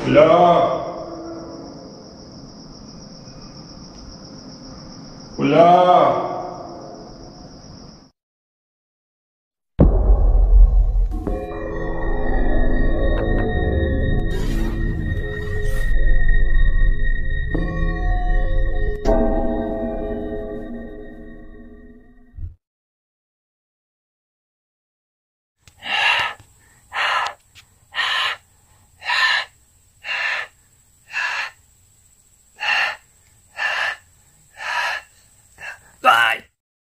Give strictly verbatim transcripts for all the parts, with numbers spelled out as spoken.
Hola. Hola. Bye.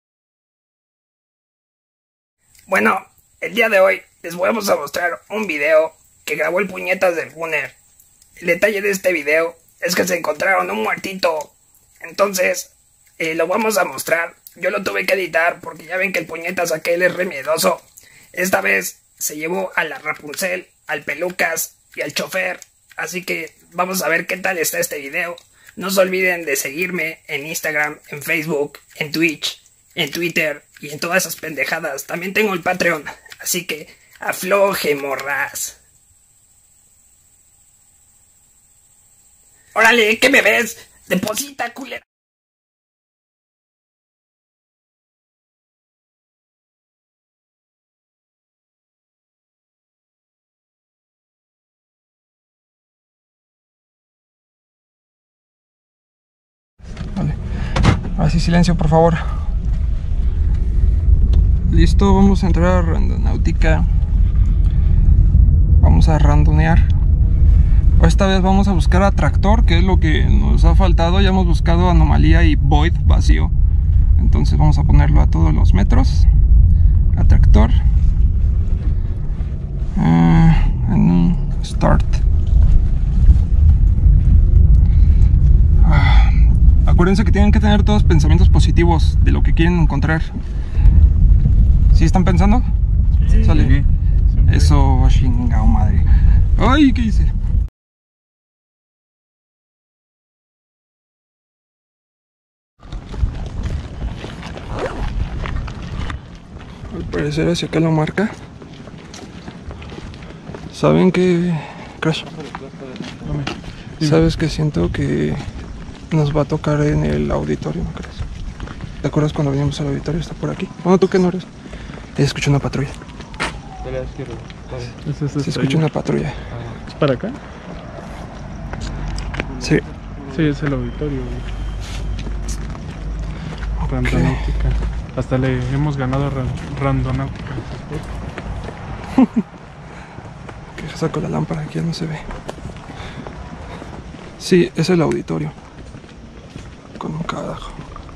Bueno, el día de hoy les vamos a mostrar un video que grabó el puñetas del Gunner. El detalle de este video es que se encontraron un muertito. Entonces, eh, lo vamos a mostrar. Yo lo tuve que editar porque ya ven que el puñetas aquel es re miedoso. Esta vez se llevó a la Rapunzel, al Pelucas y al chofer. Así que vamos a ver qué tal está este video. No se olviden de seguirme en Instagram, en Facebook, en Twitch, en Twitter y en todas esas pendejadas. También tengo el Patreon, así que afloje, morras. Órale, ¿qué me ves? Deposita, culera. Vale. Así silencio, por favor. Listo, vamos a entrar a Randonáutica. Vamos a randonear. Esta vez vamos a buscar atractor, que es lo que nos ha faltado. Ya hemos buscado anomalía y void vacío. Entonces vamos a ponerlo a todos los metros. Atractor. Uh, en un start. Acuérdense que tienen que tener todos pensamientos positivos de lo que quieren encontrar. ¿Sí están pensando? Sí. Sale. Sí. Eso, chingado madre. Ay, ¿qué hice? Al parecer hacia acá lo marca. ¿Saben qué? Crash. ¿Sabes que siento que nos va a tocar en el auditorio, no crees? ¿Te acuerdas cuando veníamos al auditorio? Está por aquí. Bueno, ¿tú qué no eres? Escucho una patrulla. De la izquierda. ¿Es Se escucha una patrulla. Ah. ¿Es para acá? Sí. Sí, es el auditorio. Okay. Randonáutica. Hasta le hemos ganado a Randonáutica. Que saco la lámpara, aquí ya no se ve. Sí, es el auditorio. Con un carajo.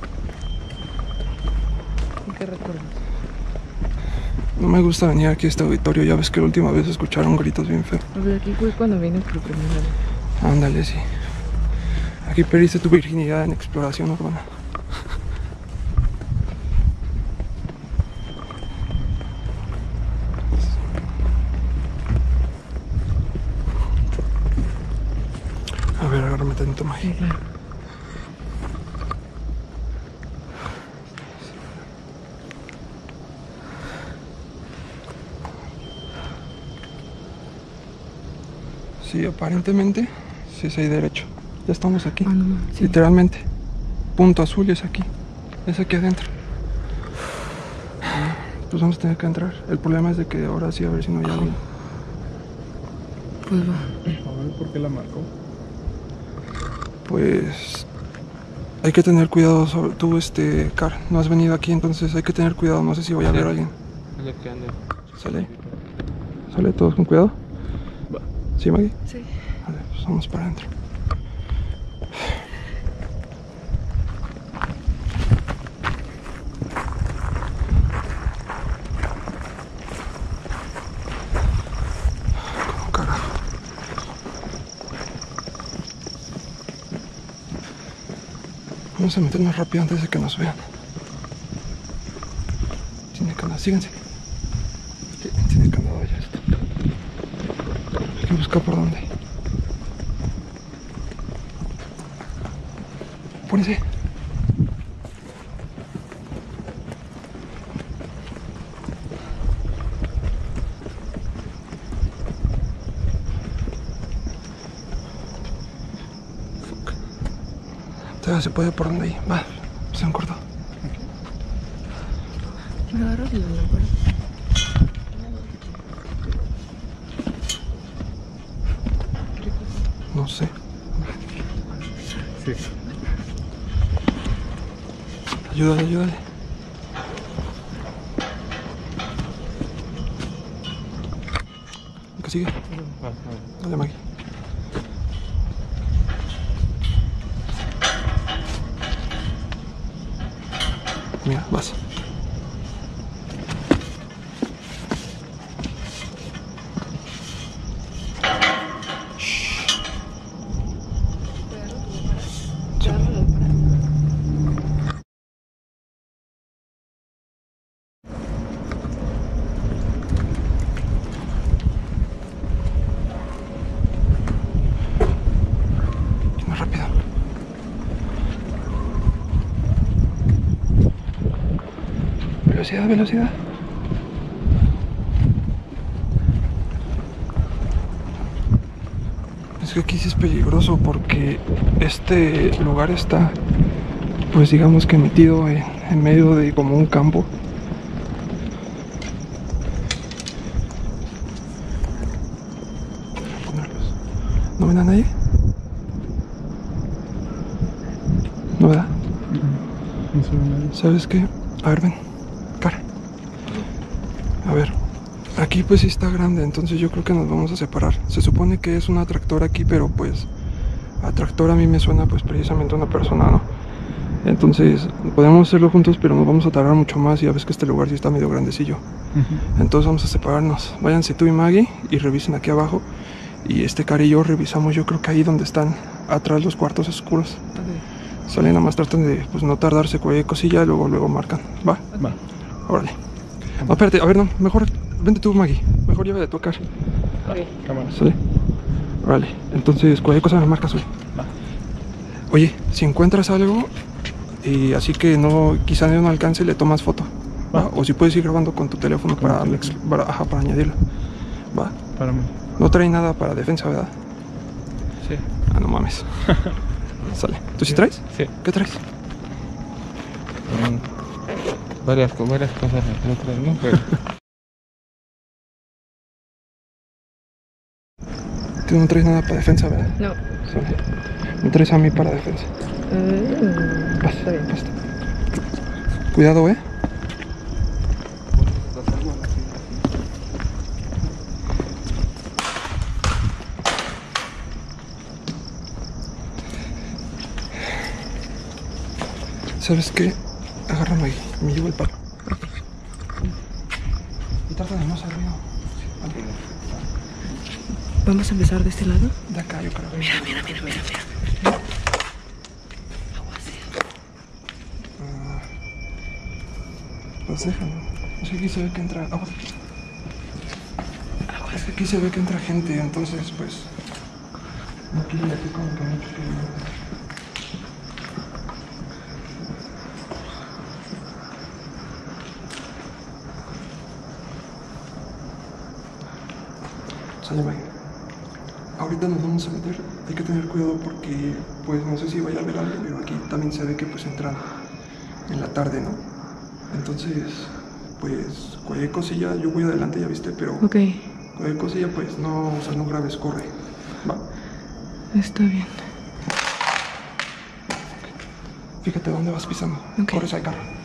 ¿Qué recuerdas? No me gusta venir aquí a este auditorio. Ya ves que la última vez escucharon gritos bien feos. A ver, aquí fue cuando vine por primera vez. Ándale, sí. Aquí perdiste tu virginidad en exploración urbana. A ver, agárrame tanto más. Sí, claro. Sí, aparentemente sí es ahí derecho. Ya estamos aquí. Ah, no, sí. Literalmente. Punto azul es aquí. Es aquí adentro. Pues vamos a tener que entrar. El problema es de que ahora sí, a ver si no hay alguien. Pues va. A ver, ¿por qué la marcó? Pues hay que tener cuidado sobre tú, este, Car. No has venido aquí, entonces hay que tener cuidado. No sé si voy a ver a alguien. ¿Sale? ¿Sale? ¿Todos con cuidado? Va. ¿Sí, Maggie? Sí. Vale, pues vamos para adentro. ¿Cómo carajo? Vamos a meternos rápido antes de que nos vean. Tiene candado, síganse. Tiene candado ya esto. Hay que buscar por dónde. Pónganse. Todavía se puede por donde ahí. Va, se han cortado. ¿Me agarras la lámpara? No sé. Sí. Ayúdale, ayúdale. ¿Qué sigue? Dale, Maggie. Mira, vas. Más rápido. Velocidad, velocidad. Es que aquí sí es peligroso porque este lugar está, pues digamos que metido en, en medio de como un campo. Voy a ponerlos. ¿No ven a nadie? ¿No, verdad? No se ve nadie. ¿Sabes qué? A ver, ven. Cara. A ver. Aquí pues sí está grande, entonces yo creo que nos vamos a separar. Se supone que es una tractor aquí, pero pues a tractor a mí me suena pues precisamente una persona, ¿no? Entonces podemos hacerlo juntos, pero nos vamos a tardar mucho más y ya ves que este lugar sí está medio grandecillo. Ujú. Entonces vamos a separarnos. Váyanse tú y Maggie y revisen aquí abajo. Y este Cara y yo revisamos, yo creo que ahí donde están atrás los cuartos oscuros. Ok. Salen, nada más tratan de pues no tardarse cualquier cosilla, luego luego marcan. Va, Va. órale. No, espérate, a ver, no, mejor vente tú, Maggie. Mejor lleva de tu car. Ok. Cámara. Sale. Órale. Entonces, cualquier cosa me marcas, güey. Va. Oye, si encuentras algo y así que no, quizá no alcance, le tomas foto. ¿Va? Va. O si puedes ir grabando con tu teléfono Con para, mi ex- para, ajá, para añadirlo. Va. Para mí. No trae nada para defensa, ¿verdad? Sí. Ah, no mames. Sale. ¿Tú sí traes? Sí. ¿Qué traes? Mm, varias, co- varias cosas no creo, ¿no? Pero Tú no traes nada para defensa, ¿verdad? No. Sale. Me traes a mí para defensa. Mm, Vas, está bien. basta. Cuidado, ¿eh? ¿Sabes qué? Agárrame ahí, me llevo el palo. Y trata de no hacer ruido. Vamos a empezar de este lado. De acá, yo creo. Mira, mira, mira, mira, mira. Ah, pues déjalo. Es que aquí se ve que entra agua. Es que aquí se ve que entra gente, entonces pues no quiero aquí como que mucho que ver. Sale, Maggie. Ahorita nos vamos a meter, hay que tener cuidado porque pues no sé si vaya a haber algo, pero aquí también se ve que pues entran en la tarde, ¿no? Entonces, pues cualquier cosilla, yo voy adelante, ya viste, pero Ok. cualquier cosilla pues no, o sea, no grabes, corre. Va. Está bien. Fíjate dónde vas pisando. Ok. Corres al carro.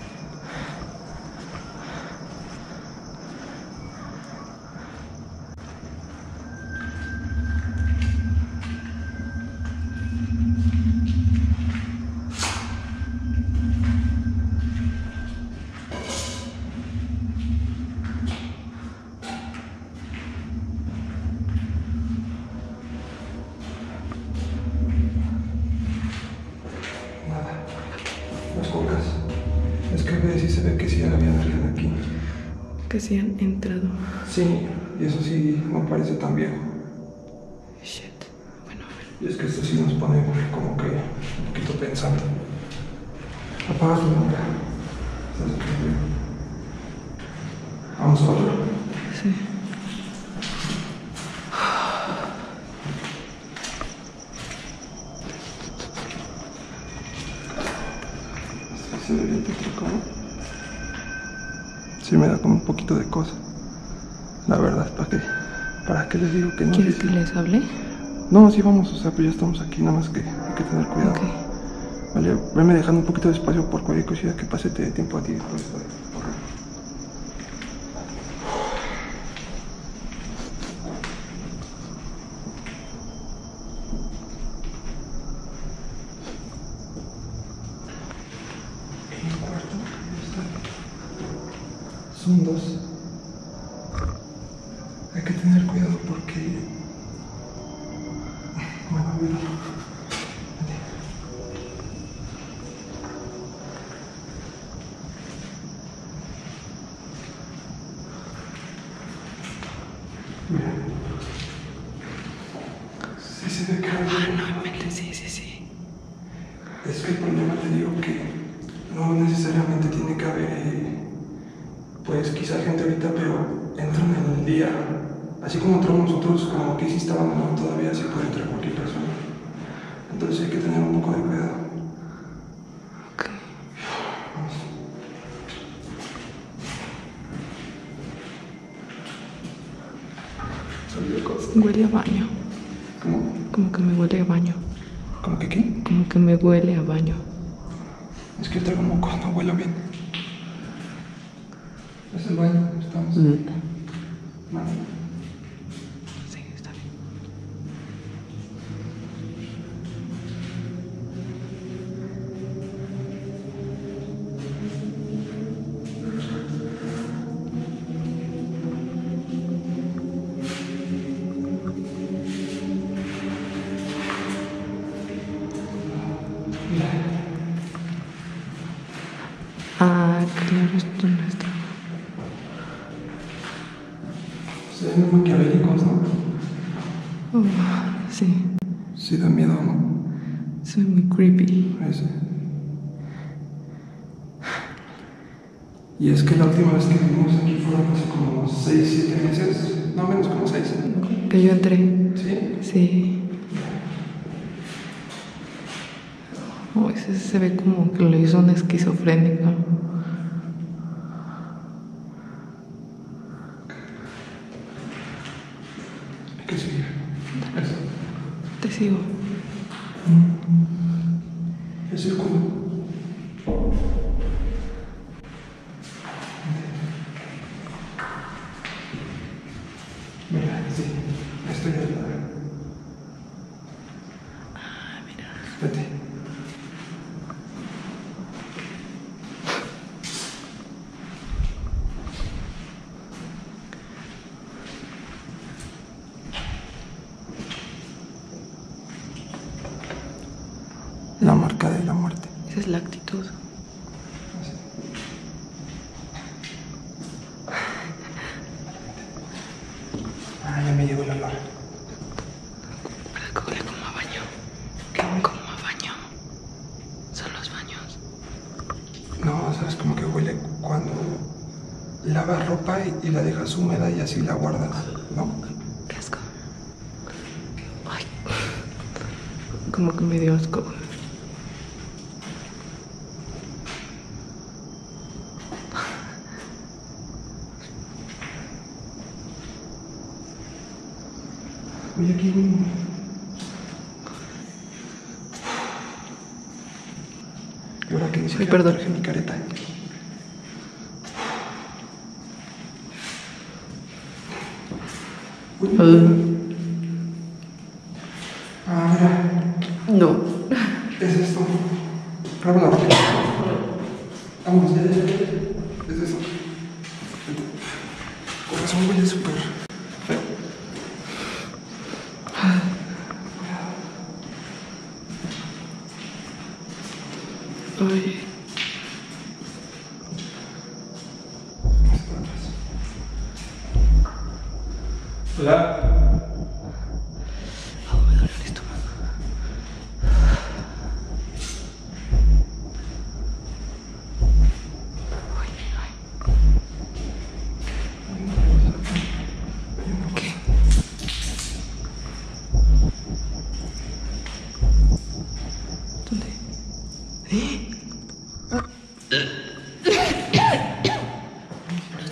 Nada. Las cocas. Es que ve, sí se ve que sí había alguien aquí. Que sí han entrado. Sí, y eso sí no parece tan viejo. Shit. Bueno, a ver. Y es que esto sí nos pone como que un poquito pensando. Apaga tu lámpara. Estás aquí. Vamos a otro. Sí. sí me da como un poquito de cosa. La verdad, ¿para qué? ¿Para qué les digo que no? ¿Quieres que les hable? No, sí vamos, o sea, pues ya estamos aquí, nada más que hay que tener cuidado. Ok. Vale, veme dejando un poquito de espacio por cualquier cosita que pase, te dé tiempo a ti por esto. En el cuarto, son dos. Hay que tener cuidado porque... Bueno, mira. Mira. Sí se ve que hay... No, sí, sí, sí. Es que el problema, te digo, que no necesariamente tiene que haber, eh, pues quizá gente ahorita, pero entran en el día. Así como entramos nosotros, como que sí estaban, no, todavía sí puede entrar cualquier persona. Entonces hay que tener un poco de cuidado. Ok. Vamos. Salió cosa. Huele a baño. ¿Cómo? Como que me huele a baño. ¿Cómo que qué? Como que me huele a baño. Es que yo traigo moco, no huelo bien. Es el baño, estamos. Mm. Vale. Sí, está bien. Ah, claro, esto no está. Se ven muy maquiavélicos, ¿no? Oh, sí, Sí da miedo, ¿no? soy muy creepy. Ese. Y es que la última vez que vimos aquí fueron hace como seis, siete meses. No, menos como seis. Que yo entré. ¿Sí? Sí. Oh, ese se ve como que lo hizo un esquizofrénico. Hay que seguir. Eso. Te sigo. El círculo. Mira, sí. Estoy al lado. Ah, mira. Vete. La marca de la muerte. Esa es la actitud. Ah, ya me llegó el olor. Huele como a baño. ¿Qué huele? Como a baño. Son los baños. No, sabes, como que huele cuando lavas ropa y, y la dejas húmeda y así la guardas, ¿no? Qué asco. Ay. Como que me dio asco. Oye, aquí mismo. Y ahora que ni siquiera perdón. traje mi careta. Uy. Ah, mira. No. Es esto. Graba la ropa. Vamos, ya, ya, ya. Es eso. Vete. Con razón huele súper feo. Ay. Hola. Oh, me duele el estómago. Ay, ay. ¿Qué? ¿Dónde? ¿Eh?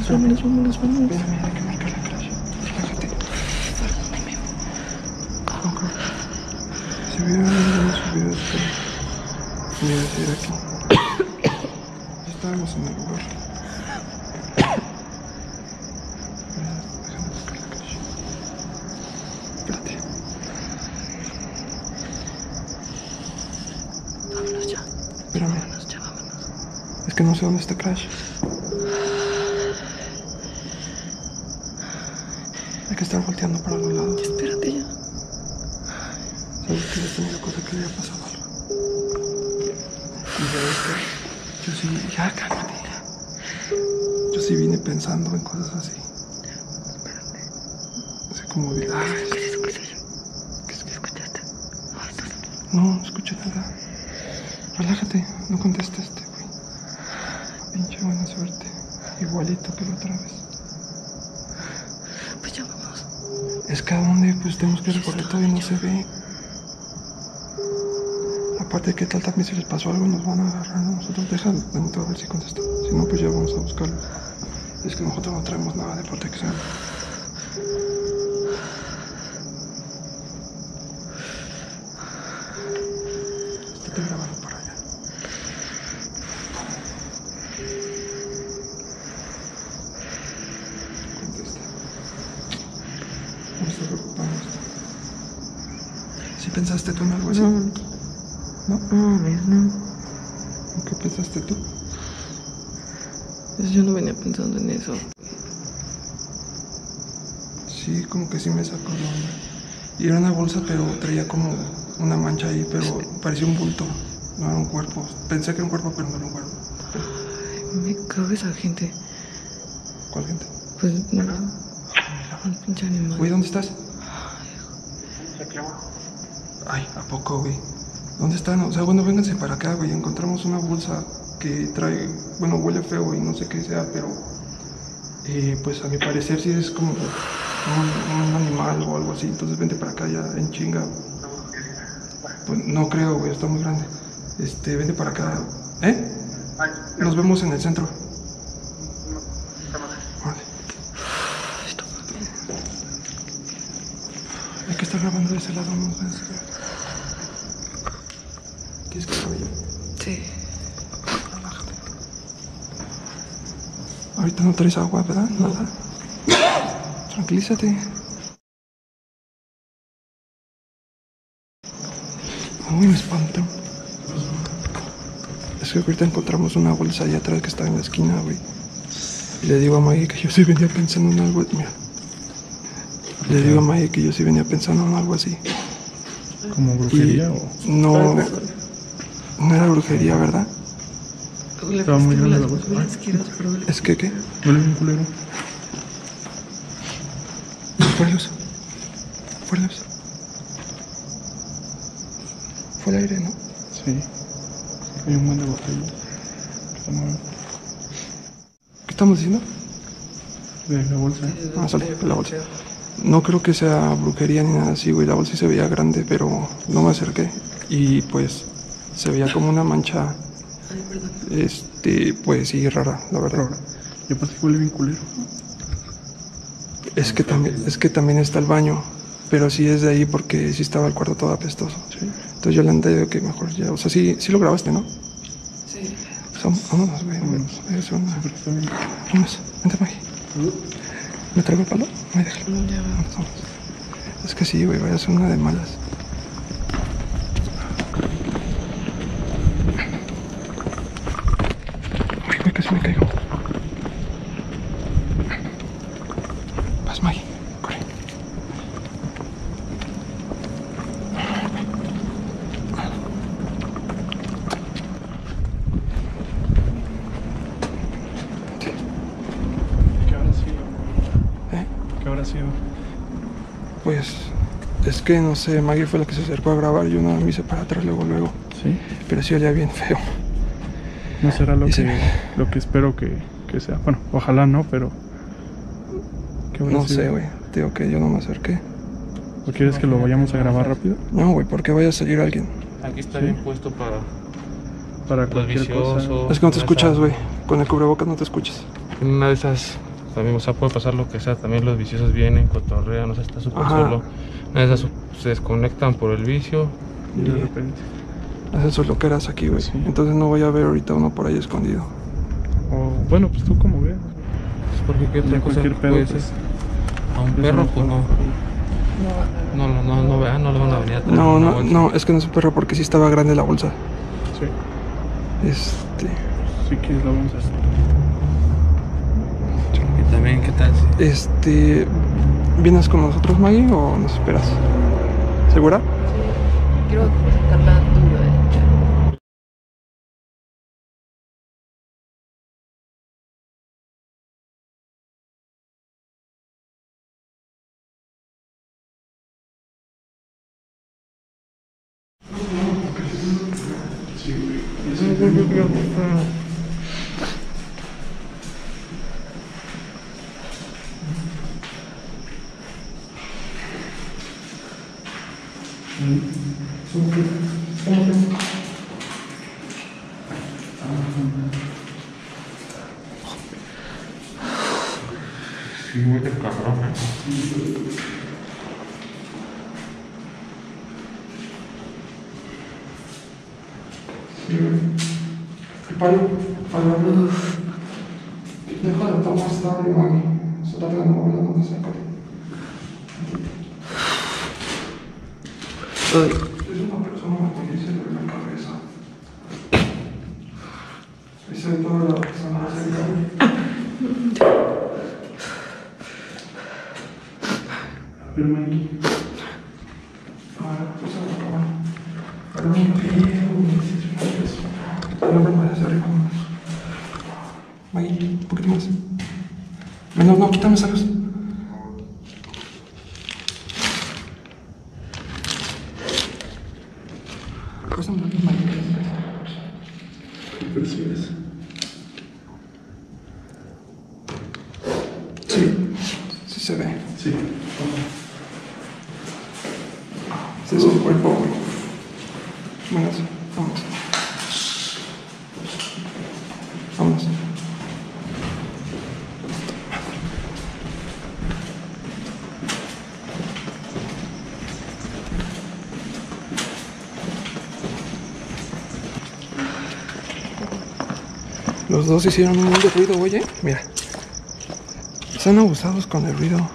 vámonos, vámonos, vámonos, vámonos. Espérame, hay que marcar la crash. Relájate. Se vio, se vio, espera. Mira, era aquí. Ya estábamos en el lugar. Espera, déjame buscar la crash. Espérate. Vámonos ya. Espérame. Vámonos ya, vámonos. Es que no sé dónde está Crash. Hay que estar volteando para los lados. Espérate ya. ¿Sabes qué? Yo tenía cosa que le había pasado algo. Y sabes que yo sí, ya cálmate ya. Yo sí vine pensando en cosas así. Así como de, ay, ¿Qué es eso? ¿Qué es eso? ¿qué es que ¿Escuchaste? Ay, estás- no, no escuché nada. Relájate, no contestaste, güey. Pinche buena suerte. Igualito que la otra vez. Pues ya vamos. Es que a dónde, pues tenemos que recorrer todo y no se ve. Aparte, ¿qué tal también si les pasó algo y nos van a agarrar a nosotros? Deja de momento a ver si contesta. Si no, pues ya vamos a buscarlo. Es que nosotros no traemos nada de protección. Estate grabando para allá. Contesta. No está preocupado esto. ¿Sí pensaste tú en algo así? No, ¿No? mames, no. ¿Qué pensaste tú? Pues yo no venía pensando en eso. Sí, como que sí me sacó de onda. Y era una bolsa, pero traía como una mancha ahí, pero parecía un bulto. No era un cuerpo. Pensé que era un cuerpo, pero no era un cuerpo. Ay, me cago esa gente. ¿Cuál gente? Pues no. Un pinche animal. Güey, ¿dónde estás? Ay, ¿a poco, güey? ¿Dónde están? O sea, bueno, vénganse para acá, güey. Encontramos una bolsa que trae, bueno, huele feo y no sé qué sea, pero eh, pues a mi parecer sí es como un, un animal o algo así. Entonces vente para acá ya en chinga. Pues no creo, güey, está muy grande. Este, vente para acá. ¿Eh? Nos vemos en el centro. Vale. Hay que estar grabando de ese lado, ¿no? ¿Quieres que grabe yo? Sí. Relájate. Ahorita no traes agua, ¿verdad? Nada. Tranquilízate. Uy, me espanto. Es que ahorita encontramos una bolsa allá atrás que estaba en la esquina, güey. Y le digo a Maggie que yo sí venía pensando en algo. Mira. Le digo a Maggie que yo sí venía pensando en algo así. ¿Como brujería Y o...? no, no era brujería, ¿verdad? Huele Estaba muy huele- grande la bolsa. huele asqueroso, pero huele- Es que, ¿qué? Huele bien culero. Fue luz. Fue luz. Fue el aire, ¿no? Sí. Hay un buen de botellas. Que están mal. ¿Qué estamos diciendo? De la bolsa. Ah, sale, la bolsa. No creo que sea brujería ni nada así, güey. La bolsa sí se veía grande, pero no me acerqué. Y pues se veía como una mancha, Ay, perdón. este, pues sí, rara, la verdad. Ahora, yo pensé que huele bien culero. Es que también, es que también está el baño, pero sí es de ahí porque sí estaba el cuarto todo apestoso. Sí. Entonces yo le andé que mejor ya, o sea, sí, sí lo grabaste, ¿no? Sí. Pues vam- vámonos, güey, vámonos. Es una... Sí, porque está bien. Vámonos, vente, Maggie. ¿Me traigo el palo? Ay, déjalo. No, ya va. Vámonos, vámonos. Es que sí, güey, vaya a ser una de malas. Ay, güey, casi me caigo. Vas, Maggie, corre. ¿Qué habrá sido? ¿Eh? ¿Qué habrá sido? Pues es que no sé, Maggie fue la que se acercó a grabar, yo nada me hice para atrás luego, luego. Sí. Pero sí olía bien feo. No será lo Y que, se- lo que espero que, que sea. Bueno, ojalá no, pero... ¿qué habrá No sido? sé, güey. Te digo que yo no me acerqué. ¿O quieres que lo vayamos a grabar rápido? No, güey, ¿por qué vaya a salir alguien? Aquí está Sí. bien puesto para Para los cualquier cosa. viciosos. Es que no te escuchas, güey. Con el cubrebocas no te escuchas. En una de esas también, o sea, puede pasar lo que sea, también los viciosos vienen, cotorrean, o sea, está súper solo. Una de esas se desconectan por el vicio y de repente haces sus loqueras aquí, güey. Sí. Entonces no voy a ver ahorita uno por ahí escondido. O bueno, pues tú como veas. Porque qué otra De cosa cualquier pedo, puede pues. ser. A un Eso perro, no pues no. No, no, no, no, vean, no le van a venir a traer No, una no, bolsa. no, es que no es un perro porque sí estaba grande la bolsa. Sí. Este. Si quieres la vamos a hacer. Y también, ¿qué tal? si- Este. ¿Vienes con nosotros, Maggie, o nos esperas? ¿Segura? Quiero sacar la duda. eh. Sí, huele cabrón, ¿eh? Palo, palo. Deja de tomar esta de Maggie. Se trata de mover la mano hacia acá. Uy, Es una persona que se le ve la cabeza. Ahí se ve toda la persona cerca. A ver, Maggie. Ahora, pues a la cámara. Ahora un pie, no me vayas arriba. Maggie, un poquito más. Menos, no, quítame esa luz. Préstame la luz, Maggie. ¿Qué percibes? Sí, sí se ve. Sí. Ese es el cuerpo, güey. Bueno, sí, vamos. Vámonos. Los dos hicieron un montón de ruido, oye. Mira. Están abusados con el ruido.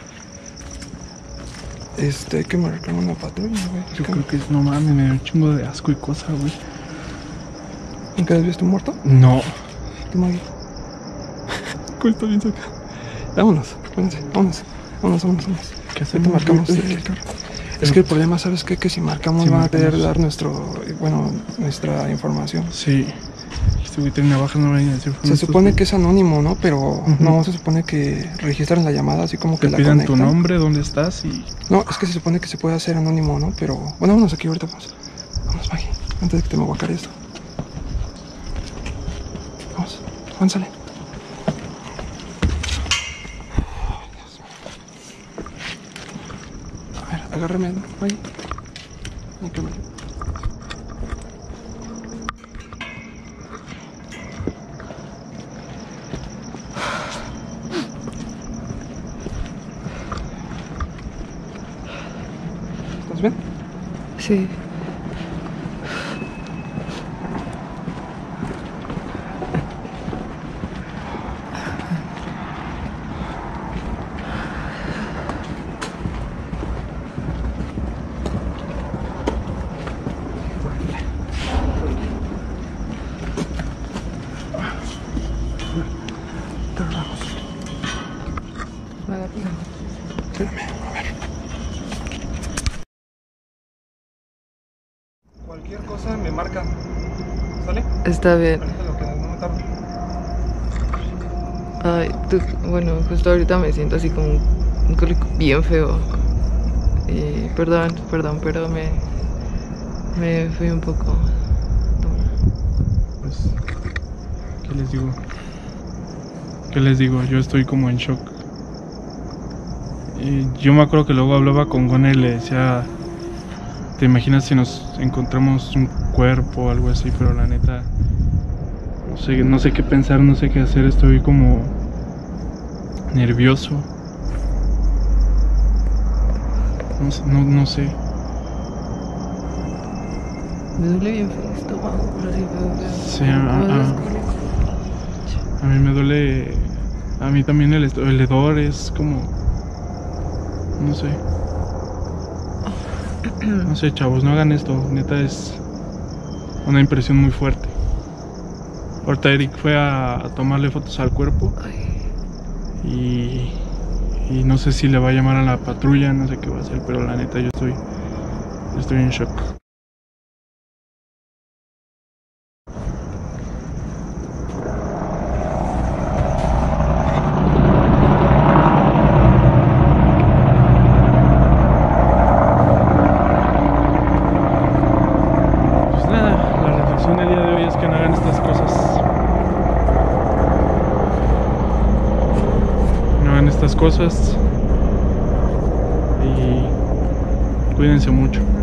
Este, hay que marcar una patrulla, güey. Yo creo que es, no mames, me dio un chingo de asco y cosa, güey. ¿Nunca has visto un muerto? No. ¿Tú, Maggie? Cuesta bien sacar. Vámonos, vámonos, vámonos, vámonos, vámonos, vámonos. ¿Qué Ahorita hacemos? marcamos Eh, el carro. Es que el problema, ¿sabes qué? Que si marcamos Si van a querer marcamos. dar nuestro, bueno, nuestra información. Sí. Este güey tiene navajas, no me vayan a decir. Se supone que es anónimo, ¿no? Pero no, se supone que registran la llamada así como que te la pidan tu conectan. nombre, dónde estás y. No, es que se supone que se puede hacer anónimo, ¿no? Pero, bueno, vámonos aquí ahorita, vamos. Vamos, Maggie, antes de que te me guacare esto. Vamos, avánzale. A ver, agárrame, Maggie. Ay, qué mal. ¿Estás bien? sí. Te relajos. Vale, Espérame, a ver. Cualquier cosa me marcan. ¿Sale? está bien. Ahorita lo que no me tardo. Ay, tú, bueno, justo ahorita me siento así como un cólico bien feo. Y perdón, perdón, pero me, me fui un poco. Pues. ¿Qué les digo? ¿Qué les digo? Yo estoy como en shock. Y yo me acuerdo que luego hablaba con Gonne y le decía. ¿Te imaginas si nos encontramos un cuerpo o algo así? Pero la neta. No sé, no sé qué pensar, no sé qué hacer. Estoy como. nervioso. No, sé- no, no sé. Me duele bien feo el estómago, pero sí feo, feo. Sí, a, ¿No a- es cólico? a mí me duele. A mí también el, est- el hedor es como. No sé. No sé, chavos, no hagan esto. Neta es una impresión muy fuerte. Ahorita Eric fue a, a tomarle fotos al cuerpo. Ay, Y, y no sé si le va a llamar a la patrulla, no sé qué va a hacer, pero la neta yo estoy, yo estoy en shock. Pues nada, la reflexión del día de hoy es que no hagan estas cosas. No hagan estas cosas y cuídense mucho.